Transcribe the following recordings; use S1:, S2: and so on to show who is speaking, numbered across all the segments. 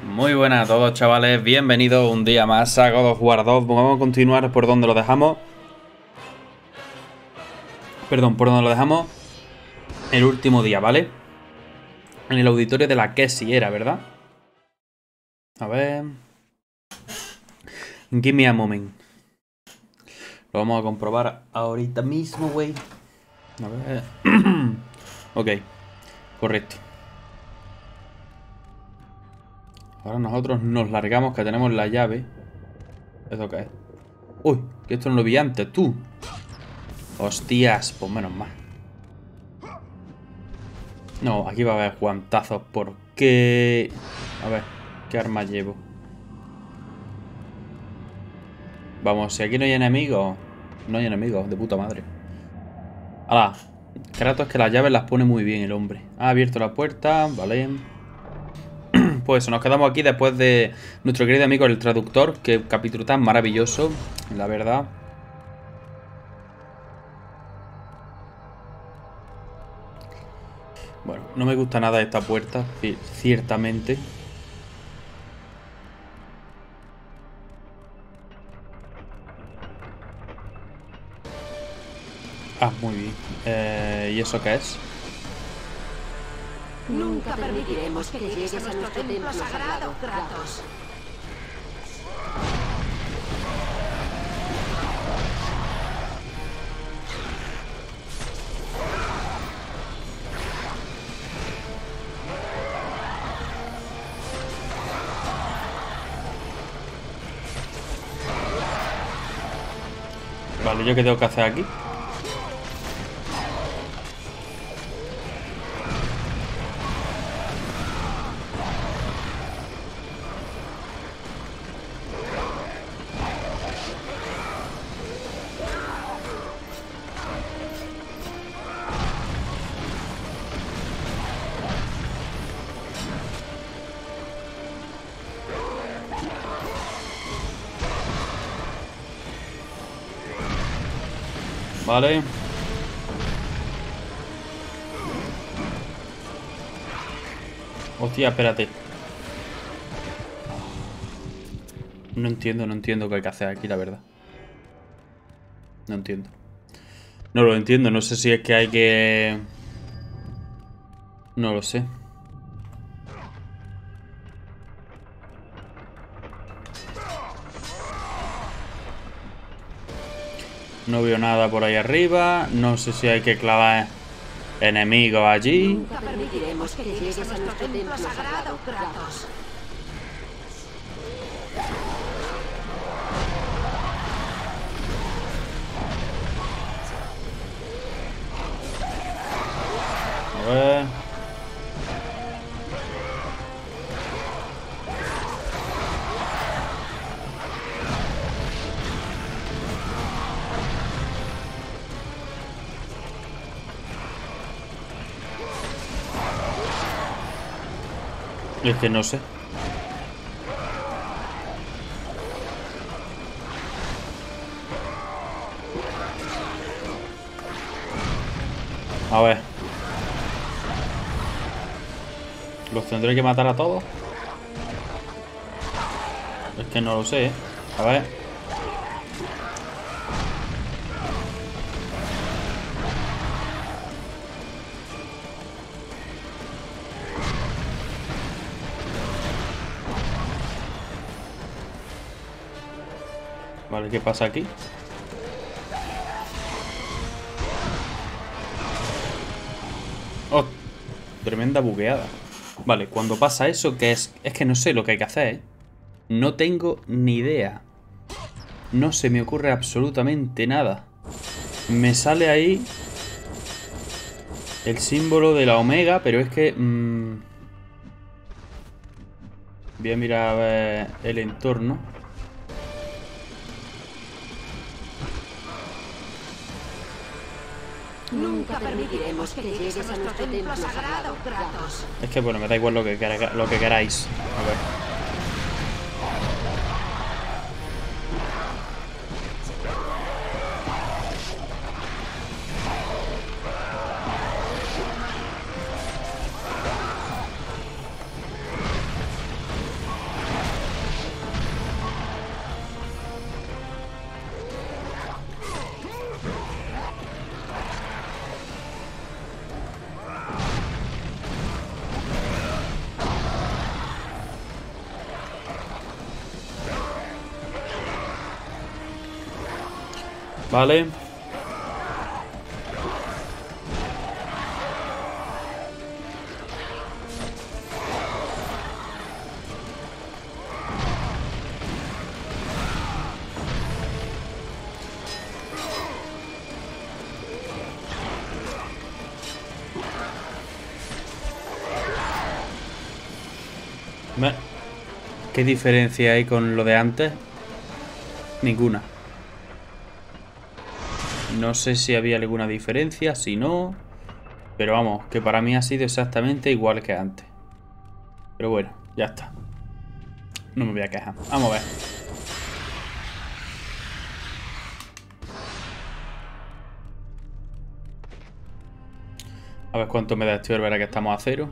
S1: Muy buenas a todos, chavales, bienvenidos un día más a God of War 2. Vamos a continuar por donde lo dejamos. Perdón, por donde lo dejamos el último día, ¿vale? En el auditorio de la Kessie era, ¿verdad? A ver... Give me a moment. Lo vamos a comprobar ahorita mismo, güey. A ver... Ok, correcto. Ahora nosotros nos largamos, que tenemos la llave. ¿Esto qué es? Uy, que esto no lo vi antes, tú. Hostias, pues menos mal. No, aquí va a haber guantazos. ¿Por qué? A ver, ¿qué arma llevo? Vamos, si aquí no hay enemigos. No hay enemigos, de puta madre. ¡Hala! Kratos que las llaves las pone muy bien el hombre. Ha abierto la puerta, vale. Pues nos quedamos aquí después de nuestro querido amigo el traductor. Qué capítulo tan maravilloso, la verdad. Bueno, no me gusta nada esta puerta, ciertamente. Ah, muy bien. ¿Y eso qué es?
S2: Nunca permitiremos que llegues a nuestro templo sagrado, Kratos.
S1: Vale, ¿yo qué tengo que hacer aquí? Vale. Hostia, espérate. No entiendo qué hay que hacer aquí, la verdad. No entiendo. No lo entiendo, no sé si es que hay que... No lo sé. No veo nada por ahí arriba. No sé si hay que clavar enemigos allí.
S2: Nunca permitiremos que llegues a nuestro templo sagrado, Kratos.
S1: A ver... Es que no sé. A ver. ¿Los tendré que matar a todos? Es que no lo sé, ¿eh? A ver. Vale, ¿qué pasa aquí? Oh, tremenda bugueada. Vale, cuando pasa eso, ¿qué es? Es que no sé lo que hay que hacer, ¿eh? No tengo ni idea. No se me ocurre absolutamente nada. Me sale ahí el símbolo de la omega, pero es que... Voy a mirar a ver el entorno.
S2: Nunca permitiremos que llegues a nuestro templo sagrado, Kratos.
S1: Es que bueno, me da igual lo que queráis. A ver. Vale. ¿Qué diferencia hay con lo de antes? Ninguna. No sé si había alguna diferencia, si no. Pero vamos, que para mí ha sido exactamente igual que antes. Pero bueno, ya está. No me voy a quejar. Vamos a ver. A ver cuánto me da este orbe ahora que estamos a 0.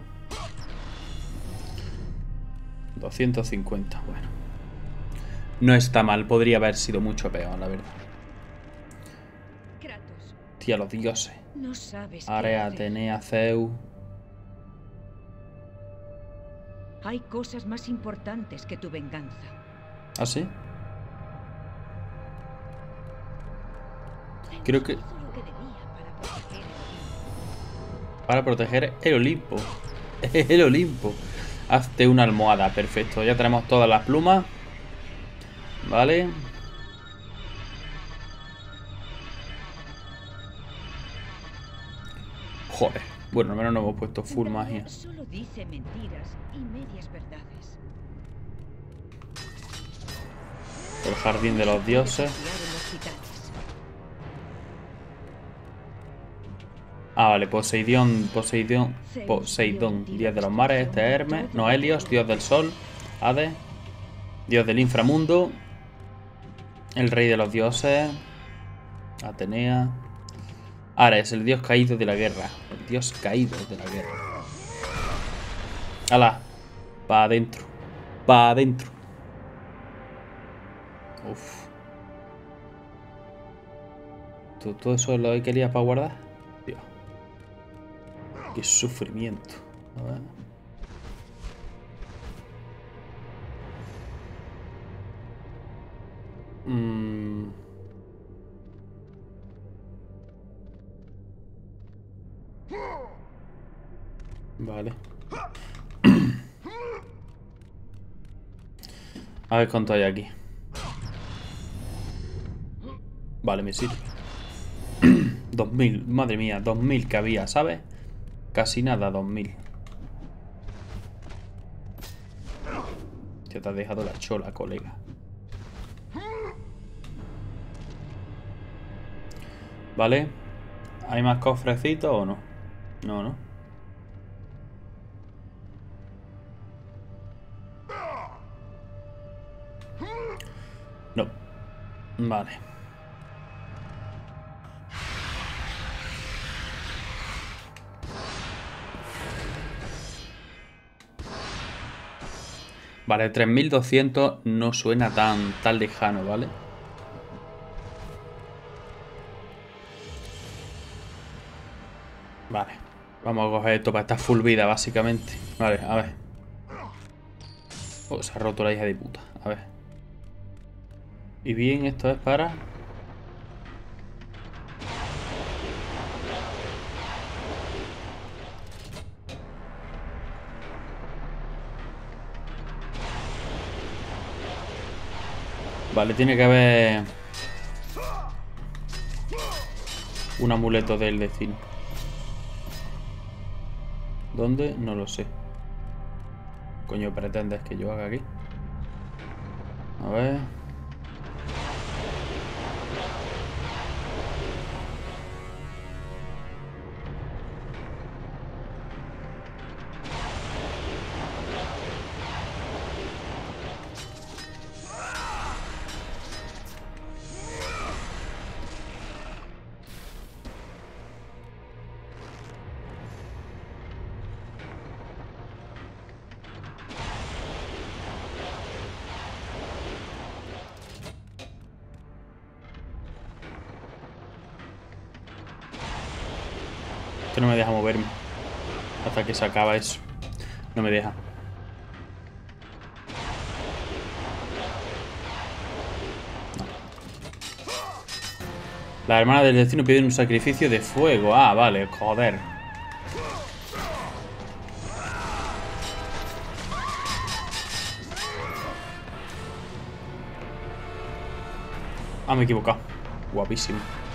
S1: 250, bueno. No está mal, podría haber sido mucho peor, la verdad.
S3: Kratos,
S1: Tía, los dioses.
S3: no sabes qué
S1: Ares,
S3: hacer.
S1: Atenea, Zeus.
S3: Hay cosas más importantes que tu venganza.
S1: ¿Ah, sí? Creo que...
S3: Hizo lo que debía
S1: Para proteger el Olimpo. El Olimpo. Hazte una almohada, perfecto. Ya tenemos todas las plumas. Vale. Joder. Bueno, al menos no hemos puesto full
S3: En realidad,
S1: magia.
S3: solo dice mentiras y medias verdades.
S1: El jardín de los dioses.
S3: Confiar en los titanes.
S1: Ah, vale, Poseidón, dios de los mares, este es Hermes, no Helios, dios del sol, Hades, dios del inframundo, el rey de los dioses, Atenea, Ares, el dios caído de la guerra, el dios caído de la guerra. ¡Hala! Pa' adentro, pa' adentro. Uf. ¿Todo eso lo que querías para guardar? Tío. Qué sufrimiento. A ver. Vale. A ver cuánto hay aquí. Vale, me sirve. 2000, madre mía, 2000 que había, ¿sabes? Casi nada, 2000. Ya te has dejado la chola, colega. Vale. ¿Hay más cofrecitos o no? No, ¿no? No. Vale. Vale, 3200 no suena tan lejano, ¿vale? Vale. Vamos a coger esto para estar full vida, básicamente. Vale, a ver. Oh, se ha roto la hija de puta. A ver. Y bien, esto es para... Vale, tiene que haber... un amuleto del destino. ¿Dónde? No lo sé. Coño, pretendes que yo haga aquí. A ver... Que no me deja moverme. Hasta que se acaba eso. No me deja. No. La hermana del destino pide un sacrificio de fuego. Ah, vale, joder. Ah, me he equivocado. Guapísimo.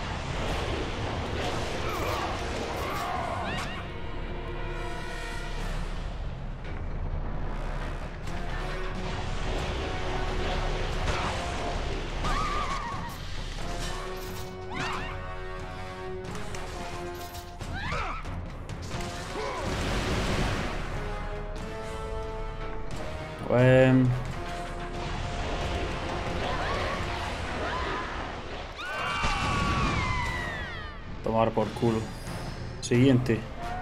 S1: Pues... tomar por culo. Siguiente.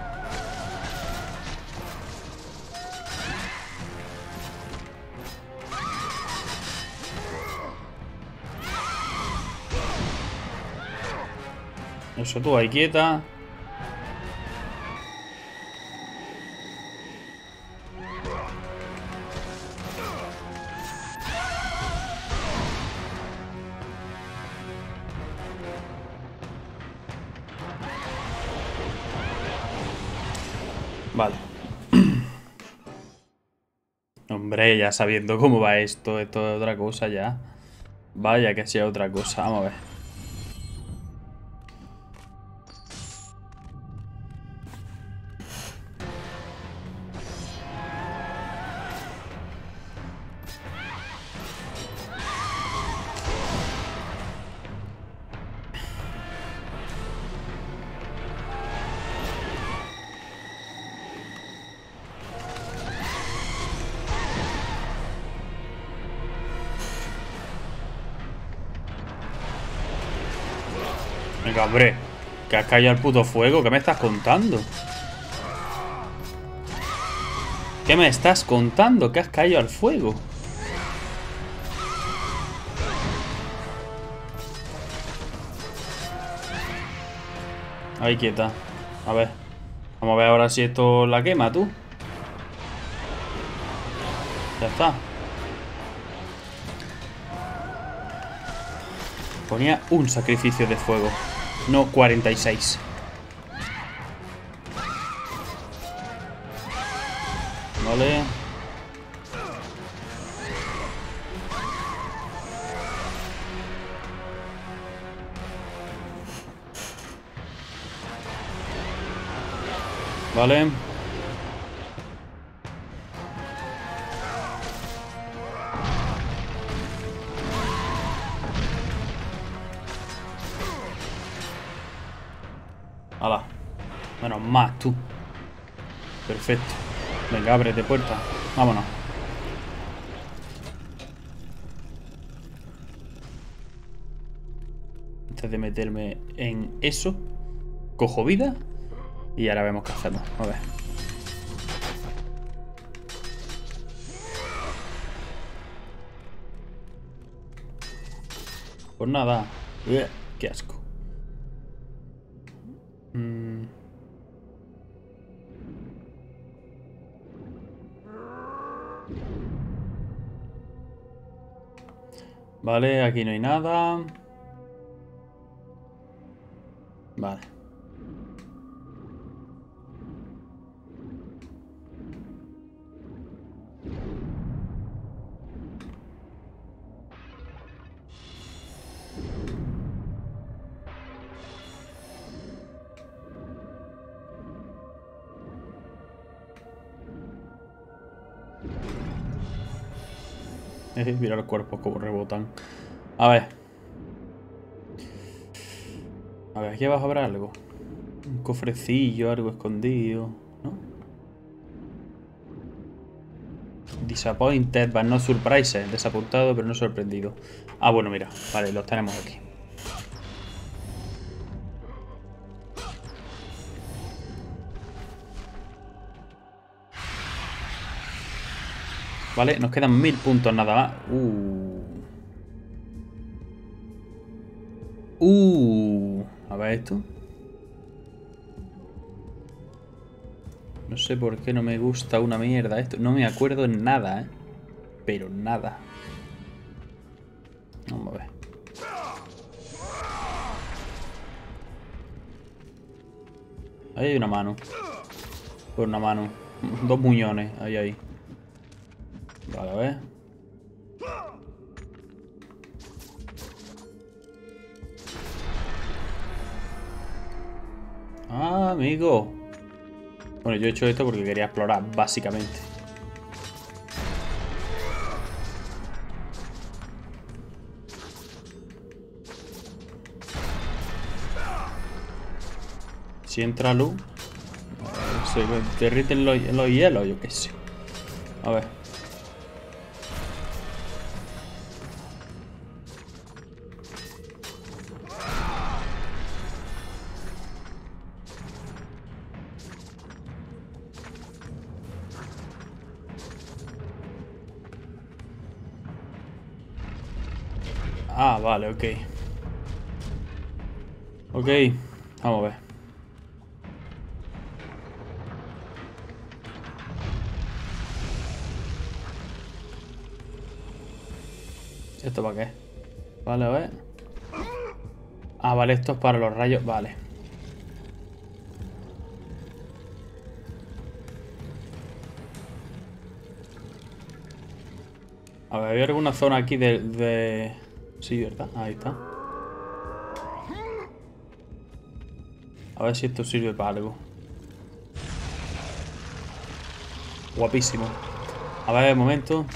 S1: Eso, tú ahí quieta. Vale. Hombre, ya sabiendo cómo va esto es otra cosa ya. Vaya que sea otra cosa. Vamos a ver. Venga, hombre. Que has caído al puto fuego. ¿Qué me estás contando? ¿Qué me estás contando? Que has caído al fuego. Ahí quieta. A ver. Vamos a ver ahora si esto la quema, tú. Ya está. Ponía un sacrificio de fuego. No 46. Vale. Vale. Hala. Menos más, tú. Perfecto. Venga, ábrete puerta. Vámonos. Antes de meterme en eso, cojo vida. Y ahora vemos qué hacemos. A ver. Pues nada. Qué asco. Vale, aquí no hay nada. Vale. Mira los cuerpos como rebotan. A ver. A ver, aquí abajo habrá algo. Un cofrecillo, algo escondido, ¿no? Disappointed, but not surprised. Desapuntado, pero no sorprendido. Ah, bueno, mira. Vale, los tenemos aquí. Vale, nos quedan 1000 puntos nada más. A ver esto. No sé por qué no me gusta una mierda esto. No me acuerdo en nada, ¿eh? Pero nada. Vamos a ver. Ahí hay una mano. Por una mano. 2 muñones. Ahí. Vale, a ver. Ah, amigo. Bueno, yo he hecho esto porque quería explorar, básicamente. Si entra luz, se derriten los hielos, yo qué sé. A ver. Ah, vale, ok. Ok, vamos a ver. ¿Esto para qué? Vale, a ver. Ah, vale, esto es para los rayos. Vale. A ver, ¿había alguna zona aquí de... Sí, ¿verdad? Ahí está. A ver si esto sirve para algo. Guapísimo. A ver, un momento.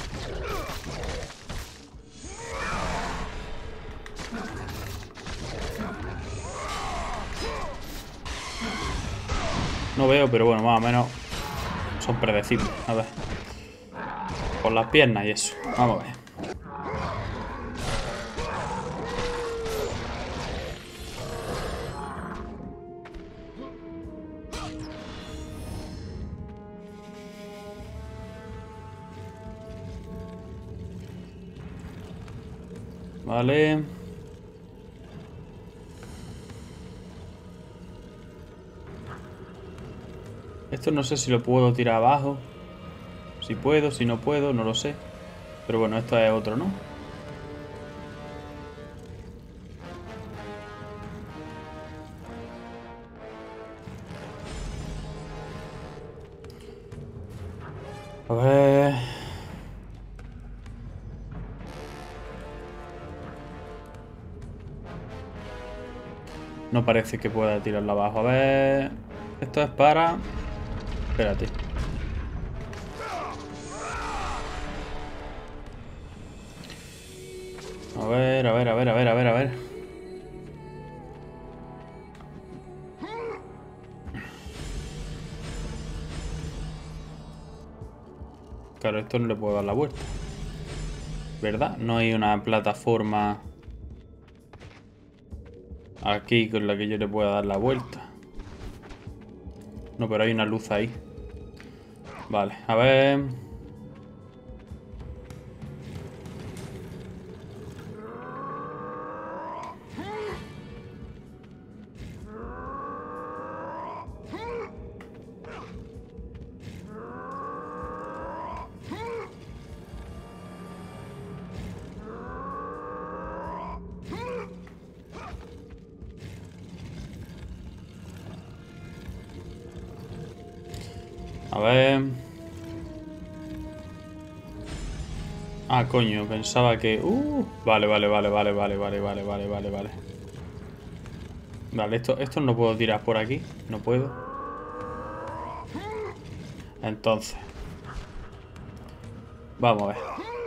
S1: No veo, pero bueno, más o menos son predecibles. A ver. Con las piernas y eso. Vamos a ver. Vale. Esto no sé si lo puedo tirar abajo. Si puedo, si no puedo, no lo sé. Pero bueno, esto es otro, ¿no? A ver... No parece que pueda tirarlo abajo. A ver... Esto es para... Espérate. A ver, a ver, a ver, a ver, a ver, a ver. Claro, esto no le puedo dar la vuelta. ¿Verdad? No hay una plataforma aquí con la que yo le pueda dar la vuelta. No, pero hay una luz ahí. Vale, a ver... A ver... Ah, coño, pensaba que... Vale, vale, vale, vale, vale, vale, vale, vale, vale, vale. Vale, esto no puedo tirar por aquí. No puedo. Entonces. Vamos a ver.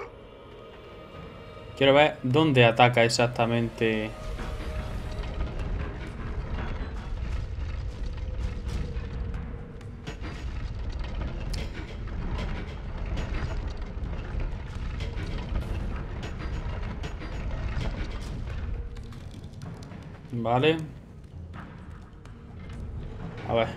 S1: Quiero ver dónde ataca exactamente... Vale. A ver.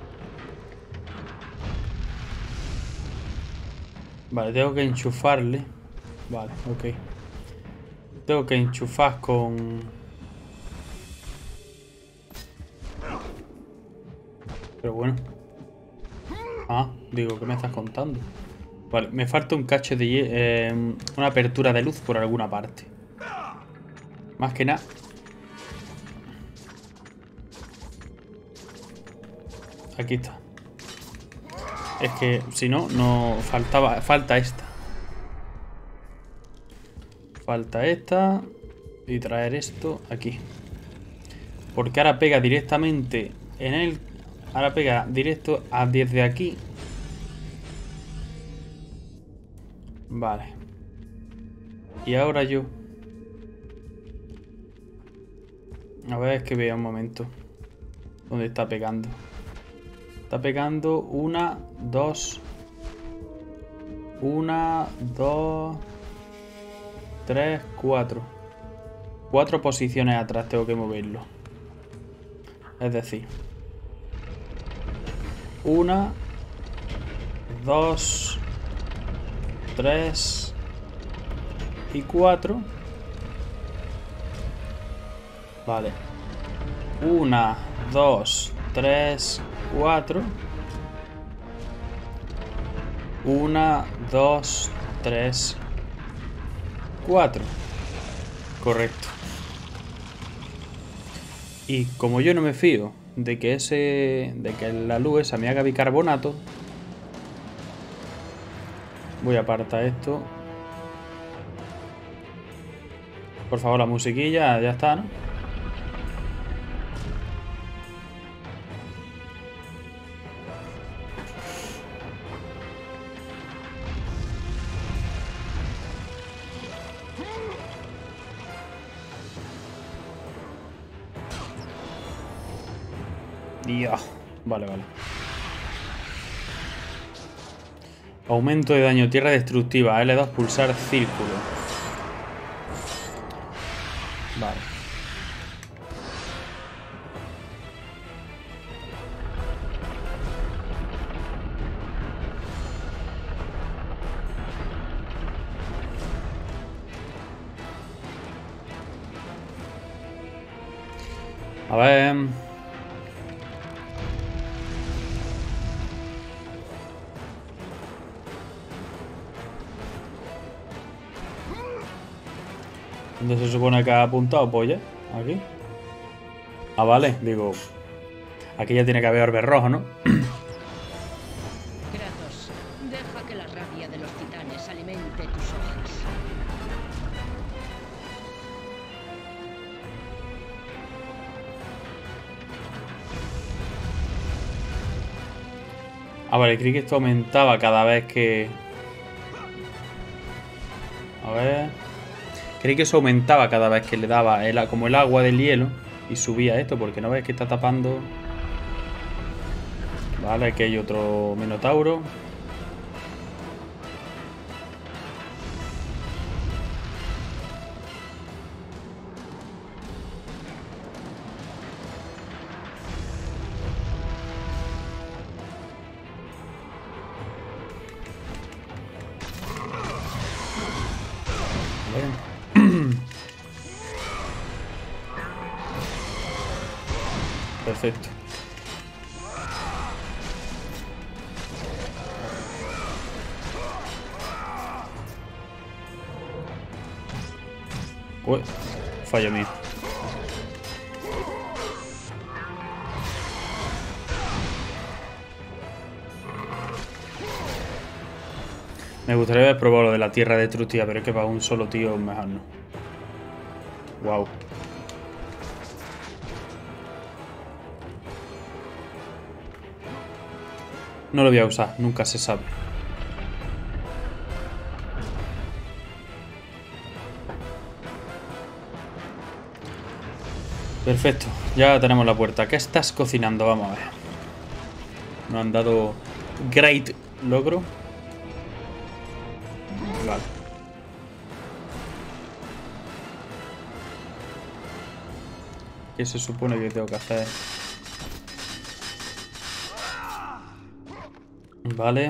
S1: Vale, tengo que enchufarle. Vale, ok. Tengo que enchufar con... Pero bueno. Ah, digo, ¿qué me estás contando? Vale, me falta un cacho de... una apertura de luz por alguna parte. Más que nada. Aquí está. Es que si no, no faltaba. Falta esta. Falta esta. Y traer esto aquí. Porque ahora pega directamente en el... Ahora pega directo a desde aquí. Vale. Y ahora yo... A ver, es que vea un momento. ¿Dónde está pegando? Está pegando 1, 2... 1, 2... 3, 4. 4 posiciones atrás tengo que moverlo. Es decir... 1, 2, 3 y 4. Vale. 1, 2, 3, 4. 1, 2, 3, 4. Correcto. Y como yo no me fío de que la luz esa me haga bicarbonato, voy a apartar esto. Por favor, la musiquilla, ya está, ¿no? Dios. Vale, vale. Aumento de daño, tierra destructiva. L2, pulsar círculo. Vale. A ver... ¿Dónde se supone que ha apuntado? Pues ya, aquí. Ah, vale, digo... Aquí ya tiene que haber orbe rojo, ¿no?
S3: Kratos, deja que la rabia de los titanes alimente tus hojas.
S1: Ah, vale, creí que esto aumentaba cada vez que... A ver... Creí que eso aumentaba cada vez que le daba como el agua del hielo y subía esto, porque no ves que está tapando... Vale, aquí hay otro minotauro. Perfecto. Uy, fallo mío. Me gustaría haber probado lo de la tierra destructiva, pero es que para un solo tío mejor no. Wow. No lo voy a usar, nunca se sabe. Perfecto, ya tenemos la puerta. ¿Qué estás cocinando? Vamos a ver. Nos han dado great logro. Vale. ¿Qué se supone que tengo que hacer? Vale.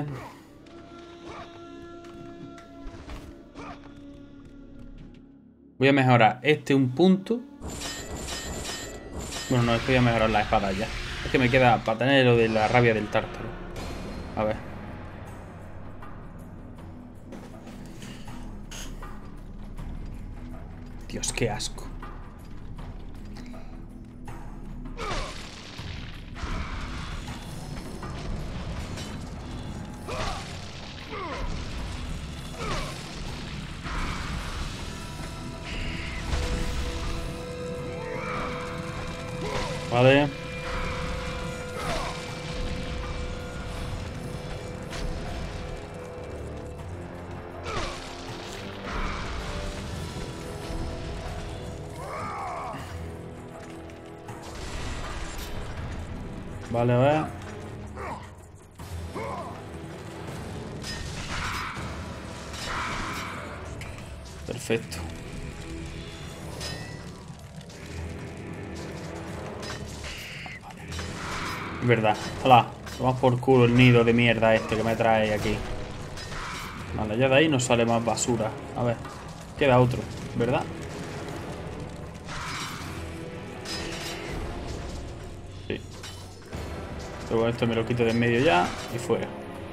S1: Voy a mejorar este un punto. Bueno, no, es que voy a mejorar la espada ya. Es que me queda para tener lo de la rabia del tártaro. A ver. Dios, qué asco. Vale. Vale, a ver. Perfecto. Verdad. Hala. Toma por culo el nido de mierda este que me trae aquí. Vale, ya de ahí no sale más basura. A ver. Queda otro, ¿verdad? Sí. Pero bueno, esto me lo quito de en medio ya y fuera.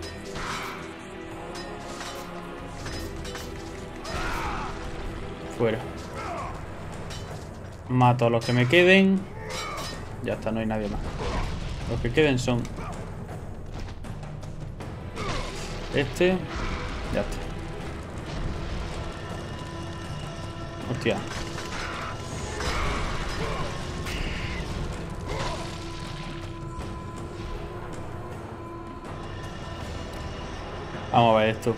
S1: Fuera. Mato a los que me queden. Ya está, no hay nadie más. Los que queden son este. Ya está. Hostia. Vamos a ver esto.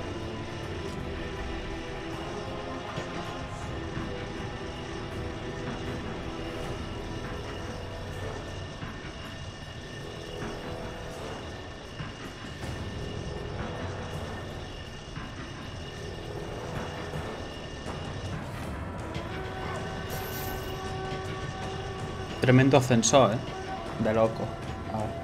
S1: Tremendo ascensor, de loco. A ver.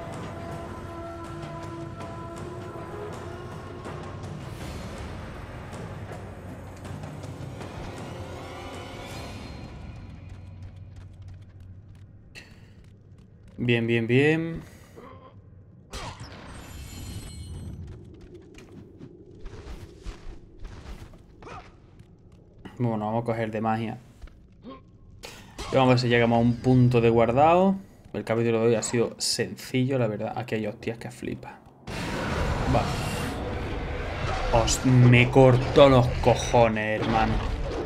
S1: Bien, bien, bien. Bueno, vamos a coger de magia. Y vamos a ver si llegamos a un punto de guardado. El capítulo de hoy ha sido sencillo, la verdad. Aquí hay hostias que flipa. Vale. Me cortó los cojones, hermano.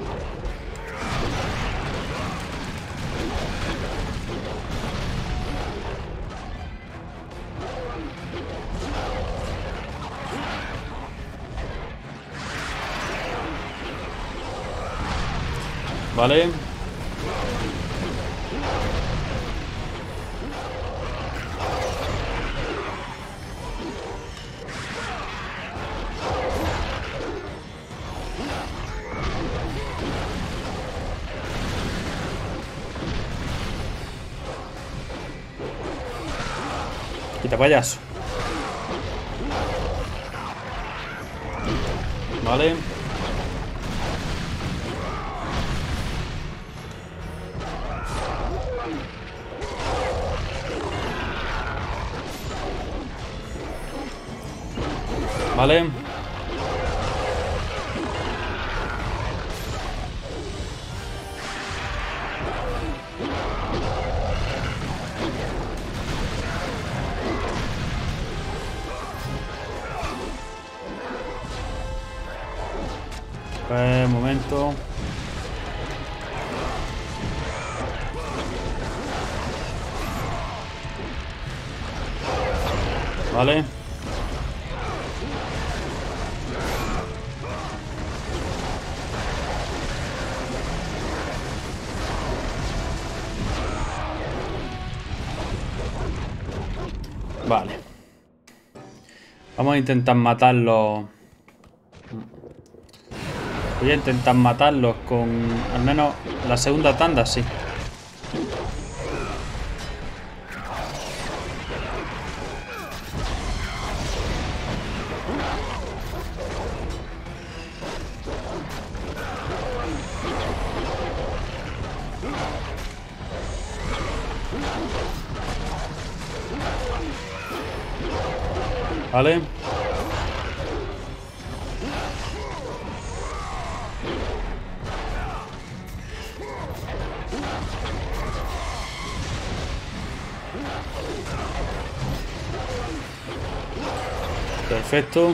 S1: Vale. Quita payaso. Vale. Vale. Un momento. Vale. Vale. Vamos a intentar matarlos. Voy a intentar matarlos con al menos la segunda tanda, sí. Vale. Perfecto.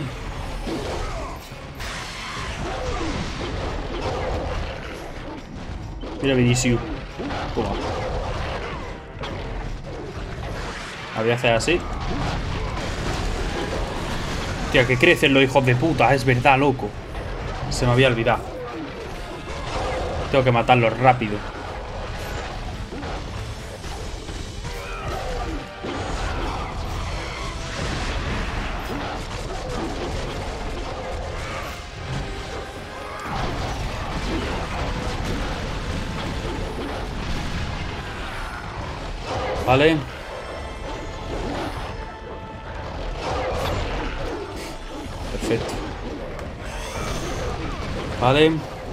S1: Mira Vinicius. Toma. Voy a hacer así. Hostia, que crecen los hijos de puta. Es verdad, loco. Se me había olvidado. Tengo que matarlos rápido. Vale. Perfecto. Vale.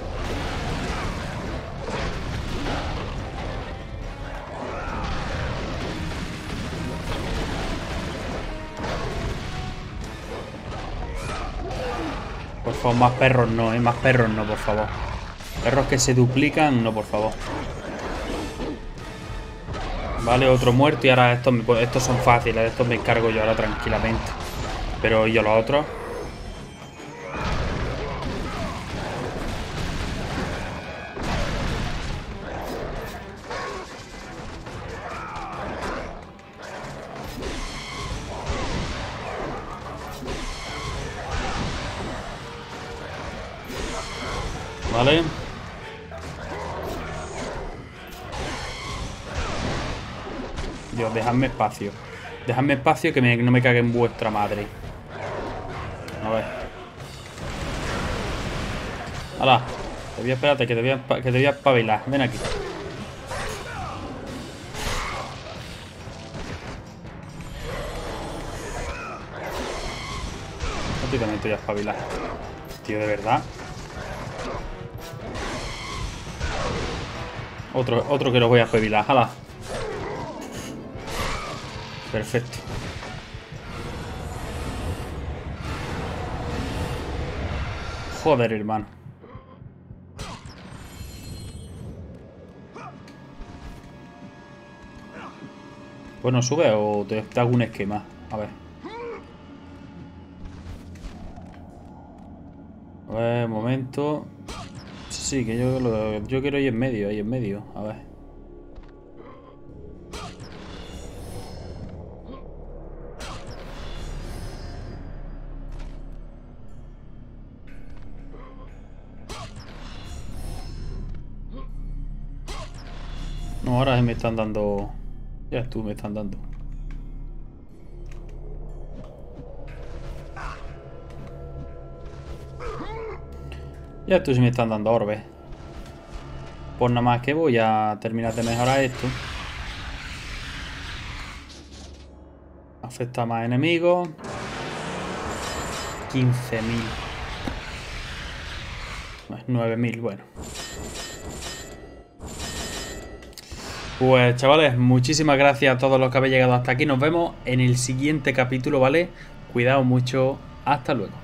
S1: Por favor, más perros no, más perros no, por favor. Perros que se duplican, no, por favor. Vale, otro muerto y ahora estos son fáciles, estos me encargo yo ahora tranquilamente. Pero ¿y yo los otros? Vale. Dios, dejadme espacio. Dejadme espacio que no me cague en vuestra madre. A ver. ¡Hala! Espérate, que te voy a espabilar. Ven aquí. A ti también te voy a espabilar. Tío, de verdad. Otro que los voy a espabilar. ¡Hala! Perfecto. Joder, hermano. Bueno, ¿sube o te hago un esquema? A ver. A ver, un momento. Sí, que yo quiero ir en medio, ahí en medio. A ver. No, ahora me están dando... Ya tú me están dando. Ya tú sí me están dando orbes. Pues nada más que voy a terminar de mejorar esto. Afecta a más enemigos. 15.000. 9.000, bueno. Pues chavales, muchísimas gracias a todos los que habéis llegado hasta aquí. Nos vemos en el siguiente capítulo, ¿vale? Cuidaos mucho. Hasta luego.